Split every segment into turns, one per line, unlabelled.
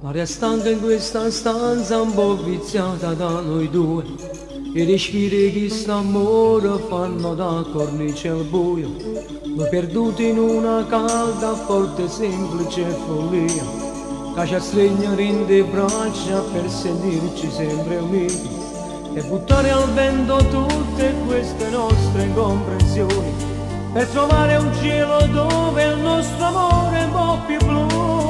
Aria stanca in questa stanza un po' viziata da noi due. I respiri di st'amore fanno da cornice al buio. Noi perduti in una calda, forte, semplice follia, che ci stringe in le braccia per sentirci sempre uniti e buttare al vento tutte queste nostre incomprensioni, per trovare un cielo dove il nostro amore è un po' più blu.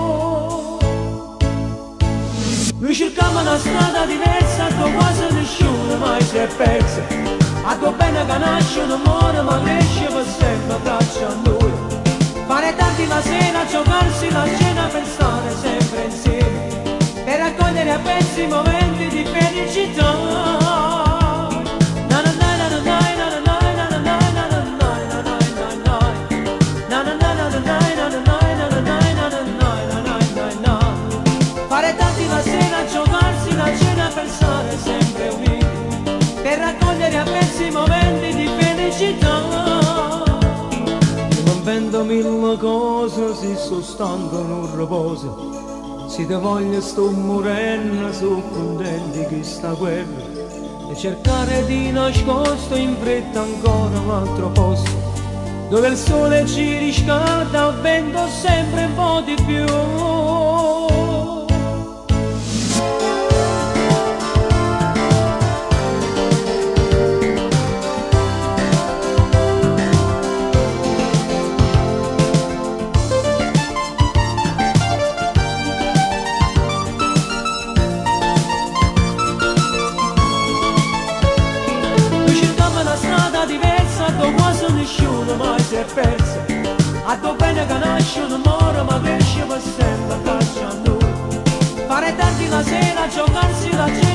Noi cercavamo una strada diversa, dove quasi nessuno mai si è persa, a dove bene che nasce un amore ma cresce per sempre abbraccia a noi. Fare tardi la sera, giocarsi la cena per stare sempre insieme, per raccogliere a pezzi i momenti di felicità. Fare tardi la sera, giocarsi la cena per stare sempre uniti, per raccogliere a pezzi i momenti di felicità. Non invento mille cose, si sto stanco non riposo, se te voglio sto morendo, sono contenti che sta guerra, e cercare di nascosto in fretta ancora un altro posto, dove il sole ci riscalda, il vento sempre un po' di più. Dove quasi nessuno mai si è perso, a dove bene che nasce un amore ma cresce per sempre accanto a noi. Fare tardi la sera, giocarsi la cena